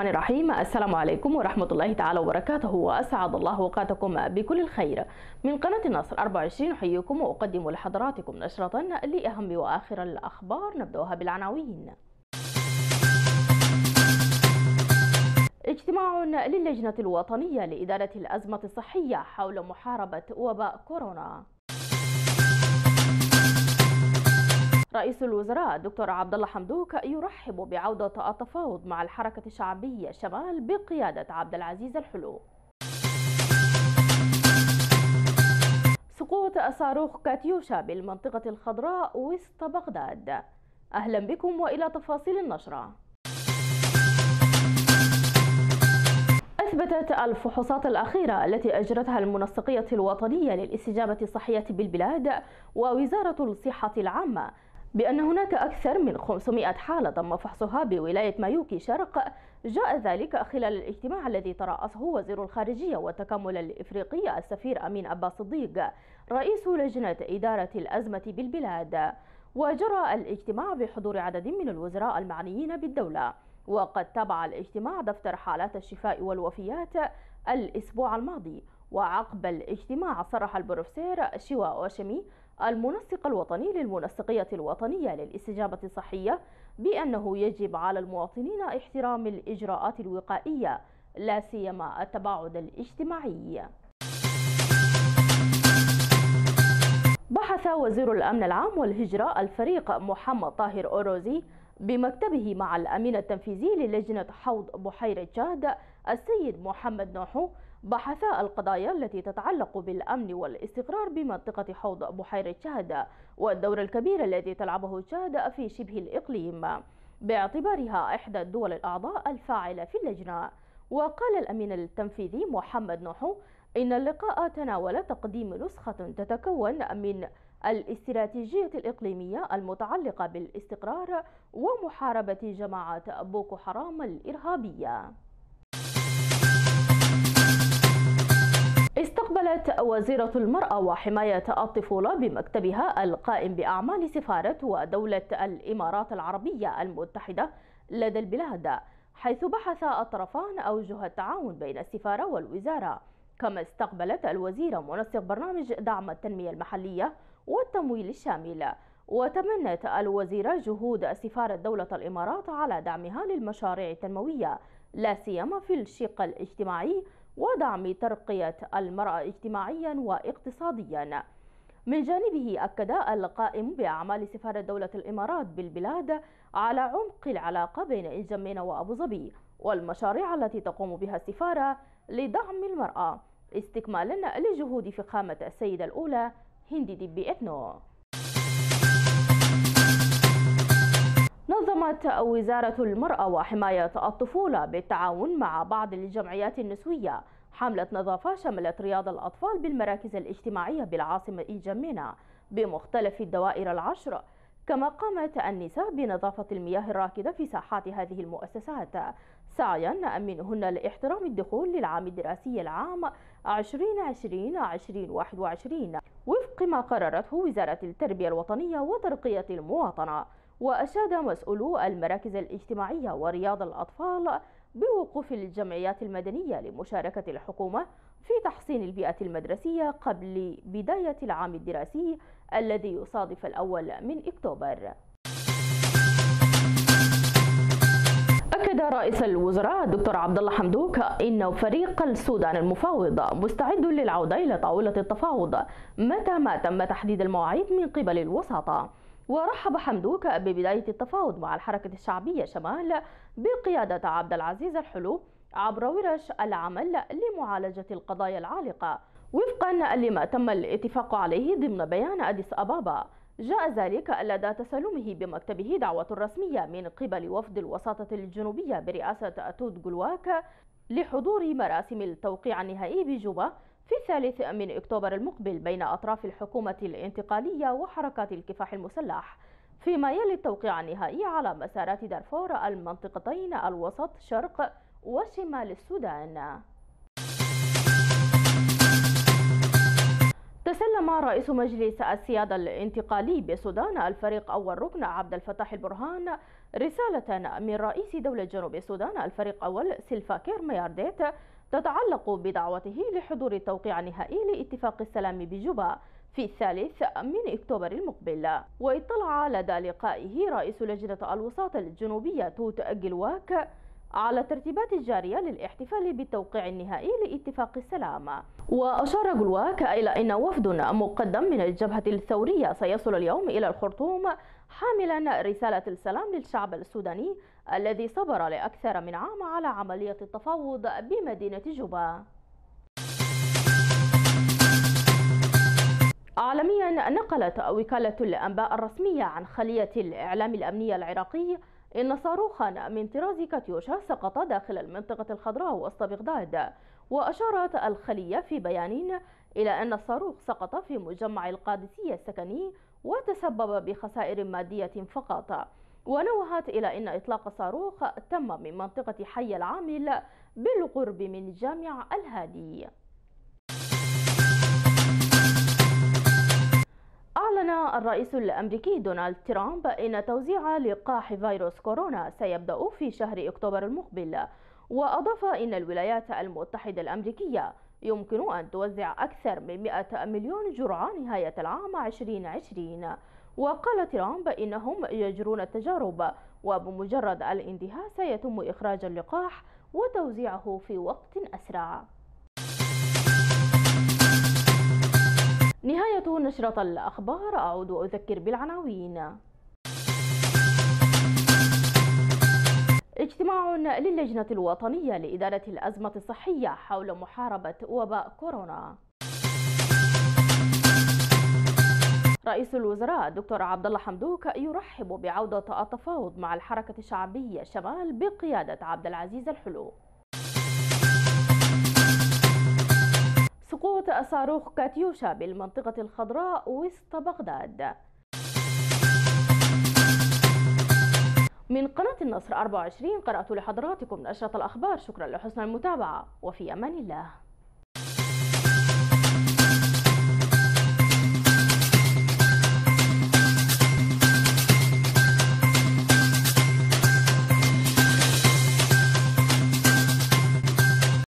الرحمن الرحيم. السلام عليكم ورحمة الله تعالى وبركاته، وأسعد الله أوقاتكم بكل الخير. من قناة النصر 24 أحييكم وأقدم لحضراتكم نشرة لأهم وآخر الأخبار. نبدأها بالعناوين. اجتماع للجنة الوطنية لإدارة الأزمة الصحية حول محاربة وباء كورونا. رئيس الوزراء دكتور عبد الله حمدوك يرحب بعودة التفاوض مع الحركة الشعبية شمال بقيادة عبد العزيز الحلو. سقوط صاروخ كاتيوشا بالمنطقة الخضراء وسط بغداد. أهلا بكم وإلى تفاصيل النشرة. أثبتت الفحوصات الأخيرة التي أجرتها المنسقية الوطنية للاستجابة الصحية بالبلاد ووزارة الصحة العامة بأن هناك أكثر من 500 حالة تم فحصها بولاية مايوكي شرق. جاء ذلك خلال الاجتماع الذي ترأسه وزير الخارجية والتكامل الإفريقي السفير أمين أبا صديق رئيس لجنة إدارة الأزمة بالبلاد. وجرى الاجتماع بحضور عدد من الوزراء المعنيين بالدولة. وقد تابع الاجتماع دفتر حالات الشفاء والوفيات الأسبوع الماضي. وعقب الاجتماع صرح البروفيسور شيوا أوشمي المنسق الوطني للمنسقية الوطنية للاستجابة الصحية بأنه يجب على المواطنين احترام الإجراءات الوقائية لا سيما التباعد الاجتماعي. بحث وزير الأمن العام والهجرة الفريق محمد طاهر أوروزي بمكتبه مع الأمين التنفيذي للجنة حوض بحيرة جاد السيد محمد نوحو بحثا القضايا التي تتعلق بالأمن والاستقرار بمنطقة حوض بحيرة جاد والدور الكبير الذي تلعبه جاد في شبه الإقليم باعتبارها إحدى الدول الأعضاء الفاعلة في اللجنة. وقال الأمين التنفيذي محمد نوحو إن اللقاء تناول تقديم نسخة تتكون من الاستراتيجية الإقليمية المتعلقة بالاستقرار ومحاربة جماعة بوكو حرام الإرهابية. استقبلت وزيرة المرأة وحماية الطفولة بمكتبها القائم بأعمال سفارة ودولة الإمارات العربية المتحدة لدى البلاد، حيث بحث الطرفان أوجه التعاون بين السفارة والوزارة. كما استقبلت الوزيرة منسق برنامج دعم التنمية المحلية والتمويل الشامل. وتمنت الوزيرة جهود سفارة دولة الإمارات على دعمها للمشاريع التنموية لا سيما في الشق الاجتماعي ودعم ترقية المرأة اجتماعيا واقتصاديا. من جانبه أكد القائم بأعمال سفارة دولة الإمارات بالبلاد على عمق العلاقة بين الجمينة وأبو ظبي والمشاريع التي تقوم بها السفارة لدعم المرأة استكمالا لجهود فخامة السيدة الأولى هند دبي إثنو. نظمت وزارة المرأة وحماية الطفولة بالتعاون مع بعض الجمعيات النسوية حملة نظافة شملت رياض الأطفال بالمراكز الاجتماعية بالعاصمة الجمينة بمختلف الدوائر العشر. كما قامت النساء بنظافة المياه الراكدة في ساحات هذه المؤسسات سعيا منهن لاحترام الدخول للعام الدراسي العام 2020-2021 وفق ما قررته وزارة التربية الوطنية وترقية المواطنة. وأشاد مسؤولو المراكز الاجتماعية ورياض الأطفال بوقوف الجمعيات المدنية لمشاركة الحكومة في تحسين البيئة المدرسية قبل بداية العام الدراسي الذي يصادف الأول من أكتوبر. أكد رئيس الوزراء دكتور عبد الله حمدوك إن فريق السودان المفاوض مستعد للعودة إلى طاولة التفاوض متى ما تم تحديد المواعيد من قبل الوساطة. ورحب حمدوك ببداية التفاوض مع الحركة الشعبية شمال بقيادة عبد العزيز الحلو عبر ورش العمل لمعالجة القضايا العالقة وفقا لما تم الاتفاق عليه ضمن بيان أديس أبابا. جاء ذلك لدى تسلمه بمكتبه دعوة رسمية من قبل وفد الوساطة الجنوبية برئاسة توت جلواك لحضور مراسم التوقيع النهائي بجوبا في 3 من أكتوبر المقبل بين أطراف الحكومة الانتقالية وحركات الكفاح المسلح، فيما يلي التوقيع النهائي على مسارات دارفور المنطقتين الوسط شرق وشمال السودان. تسلم قدم رئيس مجلس السيادة الانتقالي بسودان الفريق أول ركن عبد الفتاح البرهان رسالة من رئيس دولة جنوب السودان الفريق أول سيلفا كير ميارديت تتعلق بدعوته لحضور التوقيع النهائي لاتفاق السلام بجوبا في 3 أكتوبر المقبل. واطلع لدى لقائه رئيس لجنة الوساط الجنوبية توت جلواك على الترتيبات الجارية للاحتفال بالتوقيع النهائي لاتفاق السلام. وأشار جلواك إلى أن وفد مقدم من الجبهة الثورية سيصل اليوم إلى الخرطوم حاملا رسالة السلام للشعب السوداني الذي صبر لأكثر من عام على عملية التفاوض بمدينة جوبا. عالميا، نقلت وكالة الأنباء الرسمية عن خلية الإعلام الأمنية العراقي إن صاروخا من طراز كاتيوشا سقط داخل المنطقة الخضراء وسط بغداد. وأشارت الخلية في بيان إلى أن الصاروخ سقط في مجمع القادسية السكني وتسبب بخسائر مادية فقط. ونوهت إلى أن إطلاق الصاروخ تم من منطقة حي العامل بالقرب من جامع الهادي. أعلن الرئيس الأمريكي دونالد ترامب أن توزيع لقاح فيروس كورونا سيبدأ في شهر أكتوبر المقبل. وأضاف أن الولايات المتحدة الأمريكية يمكن أن توزع أكثر من 100 مليون جرعة نهاية العام 2020. وقال ترامب إنهم يجرون التجارب وبمجرد الانتهاء سيتم إخراج اللقاح وتوزيعه في وقت أسرع. نهاية نشرة الأخبار. أعود وأذكر بالعناوين. اجتماع للجنة الوطنية لإدارة الأزمة الصحية حول محاربة وباء كورونا. رئيس الوزراء الدكتور عبدالله حمدوك يرحب بعودة التفاوض مع الحركة الشعبية شمال بقيادة عبد العزيز الحلو. سقوط صاروخ كاتيوشا بالمنطقة الخضراء وسط بغداد. من قناة النصر 24 قرأت لحضراتكم نشرة الأخبار. شكرا لحسن المتابعة وفي أمان الله.